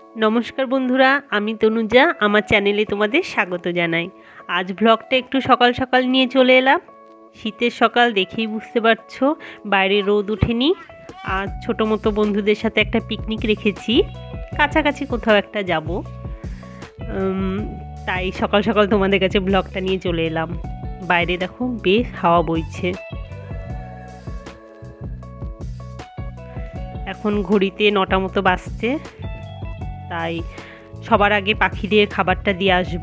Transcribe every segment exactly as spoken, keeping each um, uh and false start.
নমস্কার বন্ধুরা, আমি তনুজা। আমার চ্যানেলে তোমাদের স্বাগত জানাই। আজ ব্লগটা একটু সকাল সকাল নিয়ে চলে এলাম। শীতের সকাল দেখেই বুঝতে পারছো, বাইরে রোদ ওঠেনি। আর ছোটো মতো বন্ধুদের সাথে একটা পিকনিক রেখেছি, কাছাকাছি কোথাও একটা যাব। তাই সকাল সকাল তোমাদের কাছে ব্লগটা নিয়ে চলে এলাম। বাইরে দেখো বেশ হাওয়া বইছে। এখন ঘড়িতে নটা মতো বাজছে, তাই সবার আগে পাখিদের খাবারটা দিয়ে আসব।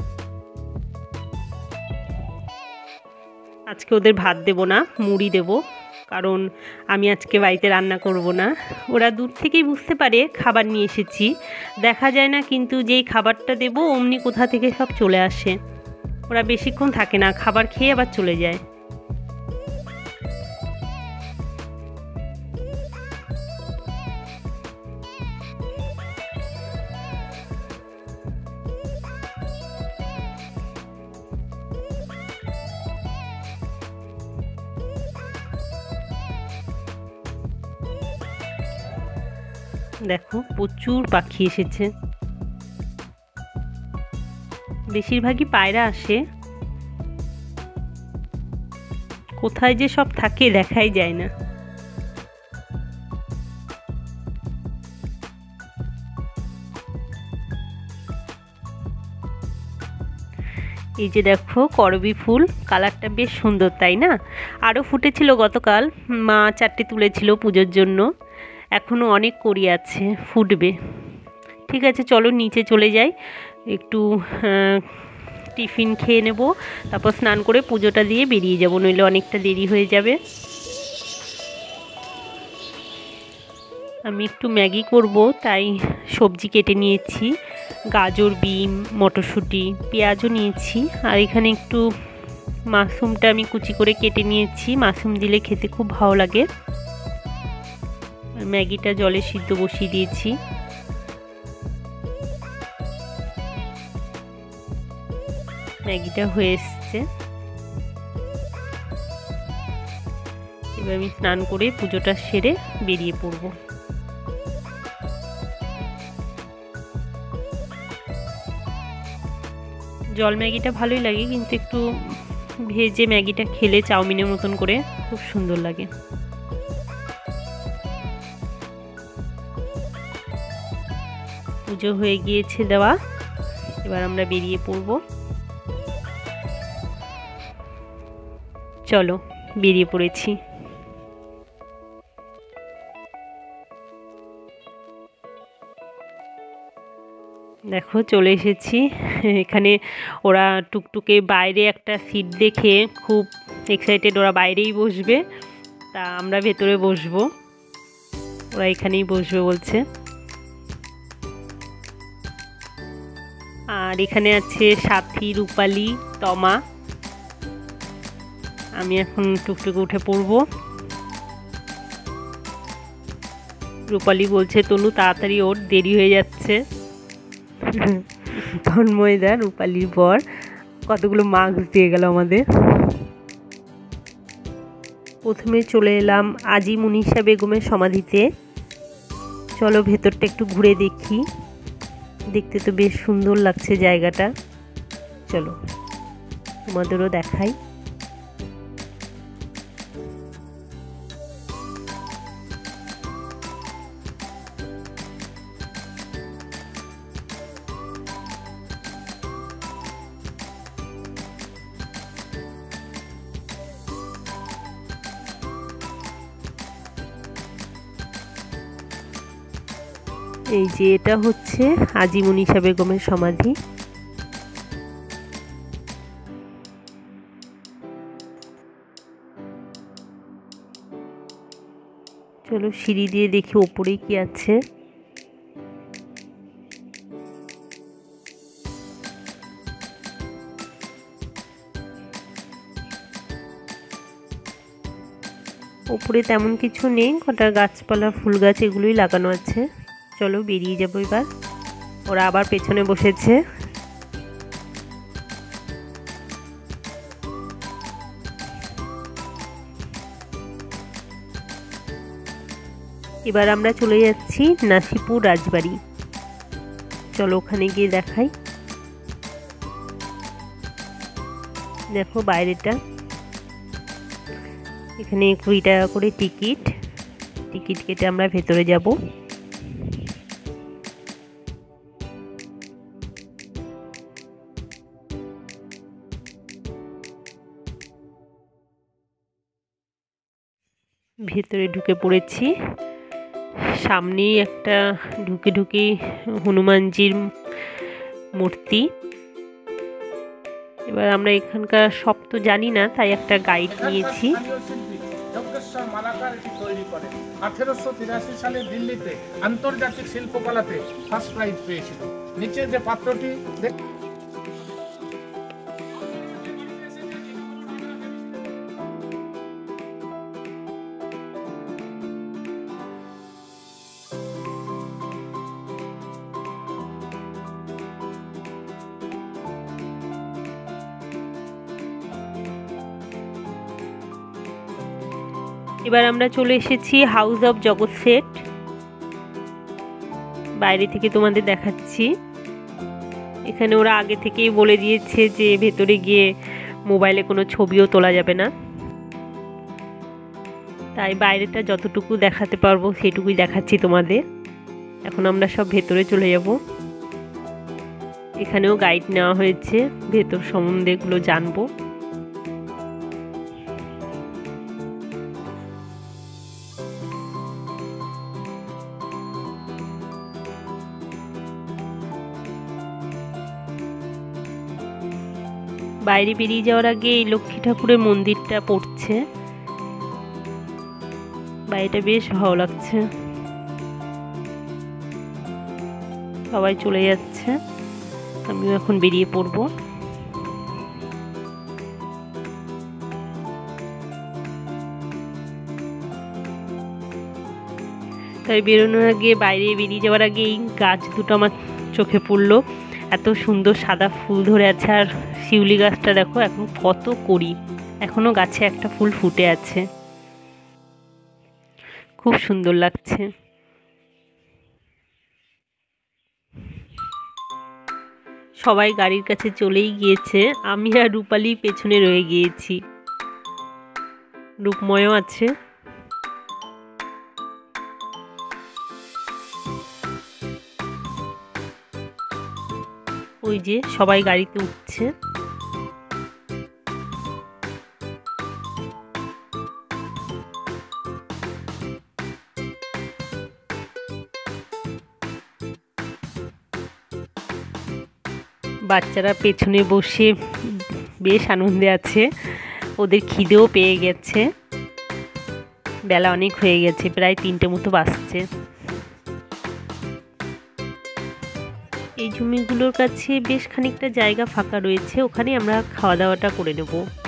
আজকে ওদের ভাত দেব না, মুড়ি দেব, কারণ আমি আজকে বাড়িতে রান্না করব না। ওরা দূর থেকেই বুঝতে পারে খাবার নিয়ে এসেছি, দেখা যায় না, কিন্তু যেই খাবারটা দেব অমনি কোথা থেকে সব চলে আসে। ওরা বেশিক্ষণ থাকে না, খাবার খেয়ে আবার চলে যায়। দেখো প্রচুর পাখি এসেছে, বেশিরভাগই পায়রা আসে। কোথায় যে সব থাকে দেখাই যায় না। এই যে দেখো করবী ফুল, কালারটা বেশ সুন্দর, তাই না? আরও ফুটেছিল গতকাল, মা চারটে তুলেছিল পুজোর জন্য। এখনও অনেক কড়ি আছে, ফুটবে। ঠিক আছে, চলো নিচে চলে যাই, একটু টিফিন খেয়ে নেব, তারপর স্নান করে পুজোটা দিয়ে বেরিয়ে যাব, নইলে অনেকটা দেরি হয়ে যাবে। আমি একটু ম্যাগি করব, তাই সবজি কেটে নিয়েছি, গাজর, বিম, মটরশুঁটি, পেঁয়াজও নিয়েছি। আর এখানে একটু মাশরুমটা আমি কুচি করে কেটে নিয়েছি, মাশরুম দিলে খেতে খুব ভালো লাগে। আর ম্যাগিটা জলে সিদ্ধ বসিয়ে দিয়েছি। ম্যাগিটা হয়ে এসছে। এবার আমি স্নান করে পুজোটা সেরে বেরিয়ে পড়ব। জল ম্যাগিটা ভালোই লাগে, কিন্তু একটু ভেজে ম্যাগিটা খেলে চাউমিনের মতন করে খুব সুন্দর লাগে। পুজো হয়ে গিয়েছে দেওয়া, এবার আমরা বেরিয়ে পড়ব। চলো বেরিয়ে পড়েছি। দেখো চলে এসেছি। এখানে ওরা টুকটুকে বাইরে একটা সিট দেখে খুব এক্সাইটেড, ওরা বাইরেই বসবে, তা আমরা ভেতরে বসবো, ওরা এখানেই বসবে বলছে। আর এখানে আছে সাথী, রূপালী, তমা। আমি এখন টুকটুকে উঠে পড়বো। রূপালী বলছে তনু তাড়াতাড়ি ওর, দেরি হয়ে যাচ্ছে। তন্ময়দা, রূপালীর বর, কতগুলো মাস্ক দিয়ে গেল আমাদের। প্রথমে চলে এলাম আজি মুনিশা বেগমের সমাধিতে। চলো ভেতরটা একটু ঘুরে দেখি, দেখতে তো বেশ সুন্দর লাগছে জায়গাটা। চলো তোমাদেরও দেখাই। এই যে এটা হচ্ছে আজি মুনিশা বেগমের সমাধি। চলো সিঁড়ি দিয়ে দেখি ওপরে কি আছে। ওপরে তেমন কিছু নেই, কটা গাছপালা, ফুল গাছ এগুলোই লাগানো আছে। চলো বেরিয়ে যাবো এবার। ওরা আবার পেছনে বসেছে। এবার আমরা চলে যাচ্ছি নাসিপুর রাজবাড়ি। চলো ওখানে গিয়ে দেখাই। দেখো বাইরেটা, এখানে কুড়ি টাকা করে টিকিট। টিকিট কেটে আমরা ভেতরে যাব। ভেতরে ঢুকে পড়েছি। সামনেই একটা ঢুকে ঢুকে হনুমানজির মূর্তি। এবার আমরা এখানকার সব তো জানি না, তাই একটা গাইড নিয়েছি। আঠেরোশো তিরাশি সালে দিল্লিতে আন্তর্জাতিক শিল্পকলাতে ফার্স্ট প্রাইজ পেয়েছিল। নিচে যে পাত্রটি এবার আমরা চলে এসেছি হাউস অফ জগৎ সেট। বাইরে থেকে তোমাদের দেখাচ্ছি। এখানে ওরা আগে থেকেই বলে দিয়েছে যে ভেতরে গিয়ে মোবাইলে কোনো ছবিও তোলা যাবে না, তাই বাইরেটা যতটুকু দেখাতে পারবো সেটুকুই দেখাচ্ছি তোমাদের। এখন আমরা সব ভেতরে চলে যাব। এখানেও গাইড নেওয়া হয়েছে, ভেতর সম্বন্ধে এগুলো জানবো। বাইরে বেরিয়ে যাওয়ার আগে এই লক্ষ্মী ঠাকুরের মন্দিরটা পড়ছে। বাইরেটা বেশ ভালো লাগছে। সবাই চলে যাচ্ছে, আমিও এখন বেরিয়ে পড়ব। তাই বেরোনোর আগে, বাইরে বেরিয়ে যাওয়ার আগে এই গাছ দুটো আমার চোখে পড়লো। এত সুন্দর সাদা ফুল ধরে আছে, আর শিউলি গাছটা দেখো এখন কত কড়ি, এখনো গাছে একটা ফুল ফুটে আছে, খুব সুন্দর লাগছে। সবাই গাড়ির কাছে চলেই গিয়েছে, আমি আর রূপালি পেছনে রয়ে গিয়েছি। রূপময়ও আছে। ওই যে সবাই গাড়িতে উঠছে। বাচ্চারা পেছনে বসে বেশ আনন্দে আছে, ওদের খিদেও পেয়ে গেছে। বেলা অনেক হয়ে গেছে, প্রায় তিনটে মতো বাজছে। এই জমিগুলোর কাছে বেশ খানিকটা জায়গা ফাঁকা রয়েছে, ওখানে আমরা খাওয়া দাওয়াটা করে নেব।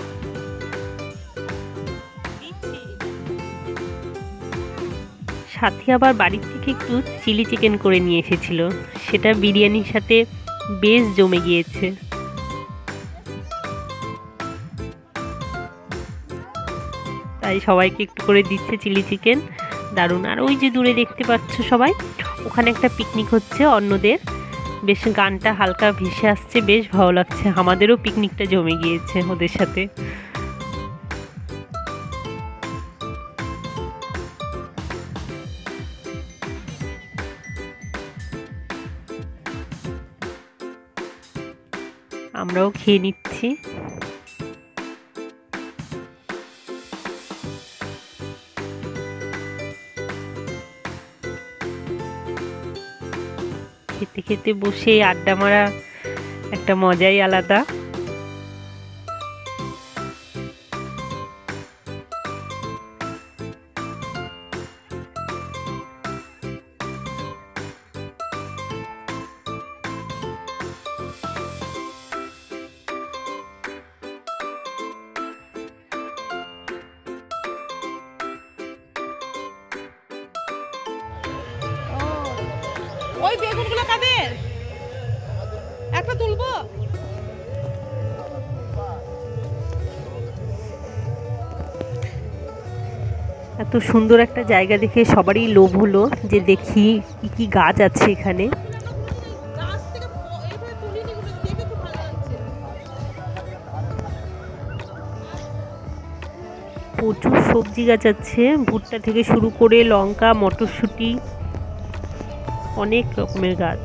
সাথে আবার বাড়ির থেকে একটু চিলি চিকেন করে নিয়ে এসেছিল, সেটা বিরিয়ানির সাথে বেশ জমে গিয়েছে। তাই সবাইকে একটু করে দিচ্ছে চিলি চিকেন, দারুণ। আর ওই যে দূরে দেখতে পাচ্ছ সবাই, ওখানে একটা পিকনিক হচ্ছে অন্যদের, বেশ গানটা হালকা ভেসে আসছে, বেশ ভালো লাগছে। আমাদেরও পিকনিকটা জমে গিয়েছে ওদের সাথে। আমরাও খেয়ে নিচ্ছি। খেতে খেতে বসে আড্ডা মারা একটা মজাই আলাদা। ওই বেগুনগুলো কাদের? একটা তুলবো? এত সুন্দর একটা জায়গা দেখে সবারই লোভ হলো যে দেখি কি কি গাছ আছে এখানে। গাছ প্রচুর সবজি গাছ আছে, ভুট্টা থেকে শুরু করে লঙ্কা, মটরশুঁটি, অনেক রকমের গাছ।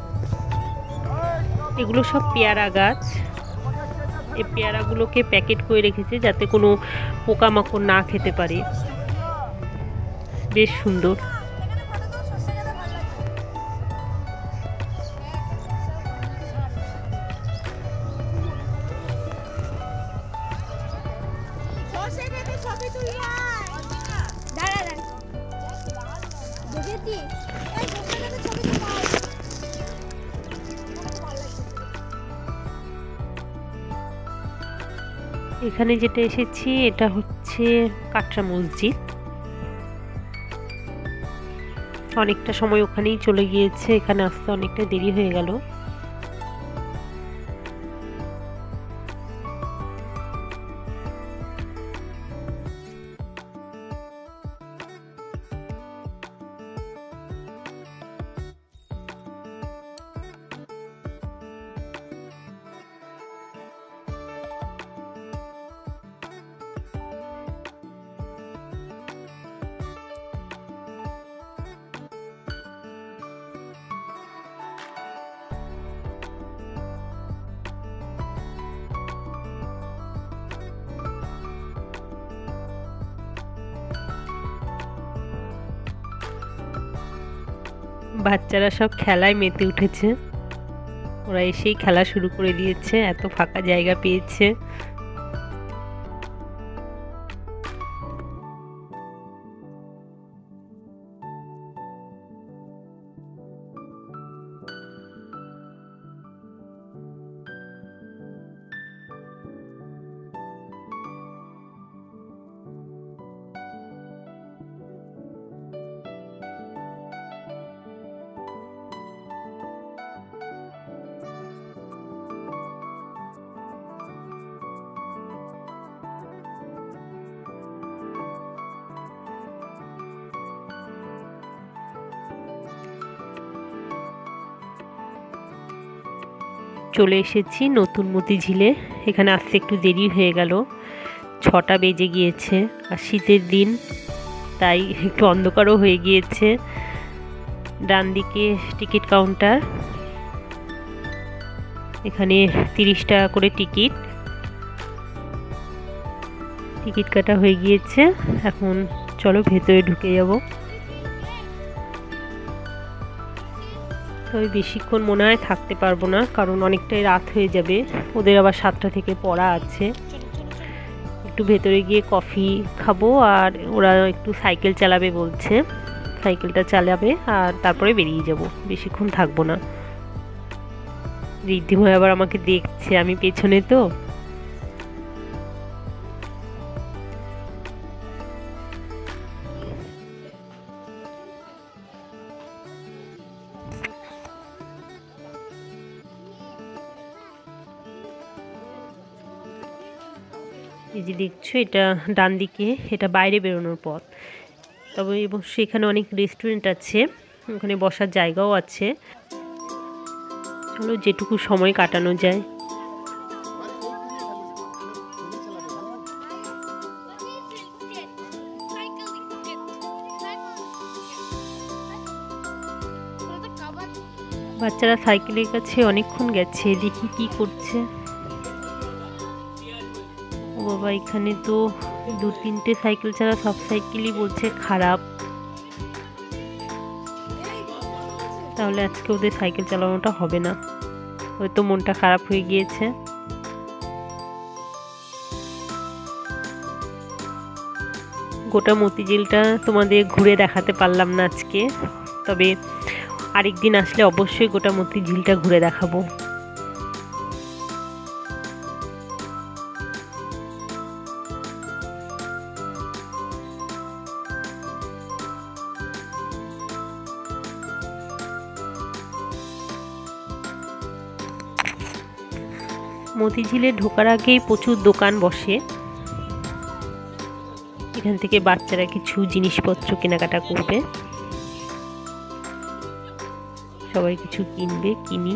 এগুলো সব পেয়ারা গাছ। এই পেয়ারাগুলোকে প্যাকেট করে রেখেছে যাতে কোনো পোকামাকড় না খেতে পারে। বেশ সুন্দর। এখানে যেটা এসেছি এটা হচ্ছে কাটরা মসজিদ। অনেকটা সময় ওখানেই চলে গিয়েছে, এখানে আসতে অনেকটা দেরি হয়ে গেল। বাচ্চারা সব খেলায় মেতে উঠেছে, ওরা এসেই খেলা শুরু করে দিয়েছে, এত ফাঁকা জায়গা পেয়েছে। চলে এসেছি নতুন মতিঝিলে। এখানে আসতে একটু দেরি হয়ে গেল, ছটা বেজে গিয়েছে, আর শীতের দিন তাই একটু অন্ধকারও হয়ে গিয়েছে। ডান দিকে টিকিট কাউন্টার, এখানে তিরিশ টাকা করে টিকিট। টিকিট কাটা হয়ে গিয়েছে, এখন চলো ভেতরে ঢুকে যাব। তবে বেশিক্ষণ মনে হয় থাকতে পারবো না, কারণ অনেকটাই রাত হয়ে যাবে, ওদের আবার সাতটা থেকে পড়া আছে। একটু ভেতরে গিয়ে কফি খাবো, আর ওরা একটু সাইকেল চালাবে বলছে, সাইকেলটা চালাবে আর তারপরে বেরিয়ে যাব, বেশিক্ষণ থাকবো না। ঋদ্ধিময় আবার আমাকে দেখছে, আমি পেছনে তো। এই যে দেখছো এটা ডান দিকে, এটা বাইরে বেরোনোর পথ। তবে এবং সেখানে অনেক রেস্টুরেন্ট আছে, ওখানে বসার জায়গাও আছে। চলো যেটুকু সময় কাটানো যায়। বাচ্চারা সাইকেলের কাছে অনেকক্ষণ গেছে, দেখি কি করছে। ও বাবা, এখানে তো দু তিনটে সাইকেল ছাড়া সব সাইকেলই বলছে খারাপ। তাহলে আজকে ওদের সাইকেল চালানোটা হবে না, হয়তো মনটা খারাপ হয়ে গিয়েছে। গোটা মতিঝিলটা তোমাদের ঘুরে দেখাতে পারলাম না আজকে, তবে আরেকদিন আসলে অবশ্যই গোটা মতিঝিলটা ঘুরে দেখাবো। মতিঝিলে ঢোকার আগেই প্রচুর দোকান বসে, এখান থেকে বাচ্চারা কিছু জিনিসপত্র কেনাকাটা করবে, সবাই কিছু কিনবে, কিনি।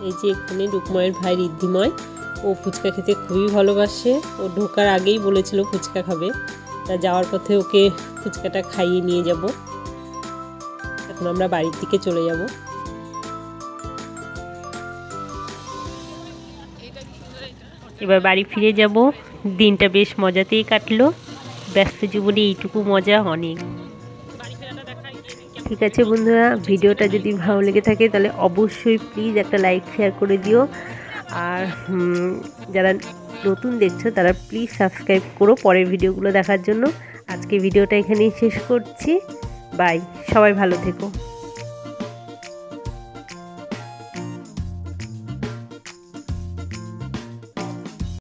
এই যে এখানে রূপময়ের ভাই ঋদ্ধিময়, ও ফুচকা খেতে খুবই ভালোবাসে। ও ঢোকার আগেই বলেছিল ফুচকা খাবে, তা যাওয়ার পথে ওকে ফুচকাটা খাইয়ে নিয়ে যাব। এখন আমরা বাড়ির দিকে চলে যাব। এবার বাড়ি ফিরে যাব। দিনটা বেশ মজাতেই কাটলো। ব্যস্ত জীবনে এইটুকু মজা অনেক। ঠিক আছে বন্ধুরা, ভিডিওটা যদি ভালো লেগে থাকে তাহলে অবশ্যই প্লিজ একটা লাইক শেয়ার করে দিও। আর যারা নতুন দেখছো তারা প্লিজ সাবস্ক্রাইব করো পরের ভিডিওগুলো দেখার জন্য। আজকে ভিডিওটা এখানেই শেষ করছি। বাই, সবাই ভালো থেকো।